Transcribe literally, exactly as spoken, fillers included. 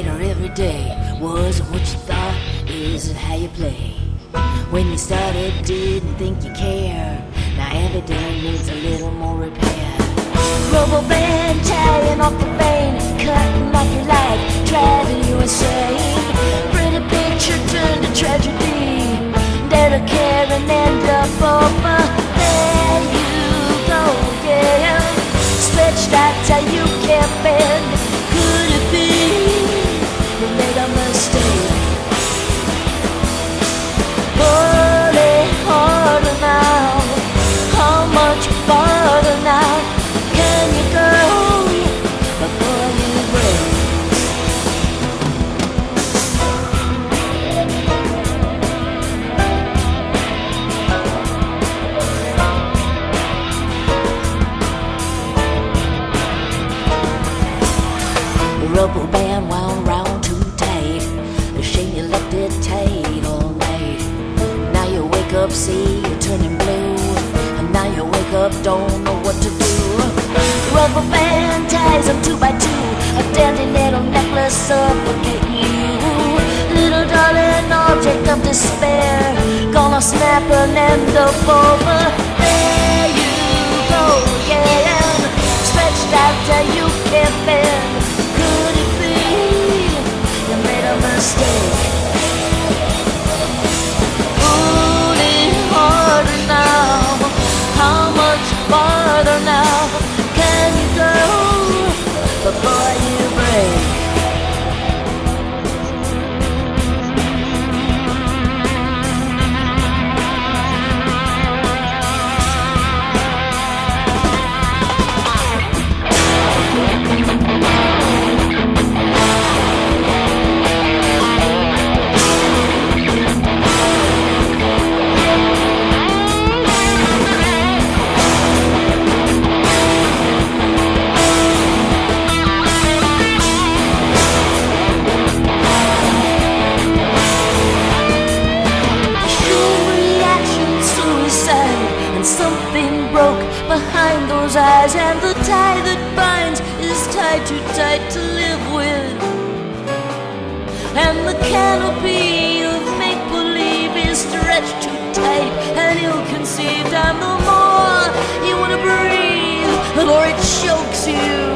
later every day. Was it what you thought? Is it how you play? When you started, didn't think you cared. Now every day needs a little more repair. Rubber band tying off the vein, cutting off your life, driving you insane. Pretty picture turned to tragedy. Dare to care and end up over. There you go again, stretched out till you can't bend. Could it be you made a mistake? Pull it harder now. How much farther now can you go before you break? The rubber band wound round too tight. The shame you left it tight all night. Now you wake up, see you're turning blue, and now you wake up, don't know what to do. Rubber band ties them two by two, a dandy little necklace suffocating you. Little darling object of despair, gonna snap and end up over. There you go again, stretched out till you can't bend. Could it be you made a mistake? Pull it harder now. How much farther now can you go before you break? Something broke behind those eyes, and the tie that binds is tied too tight to live with. And the canopy of make-believe is stretched too tight and ill-conceived. And the more you want to breathe, the more it chokes you.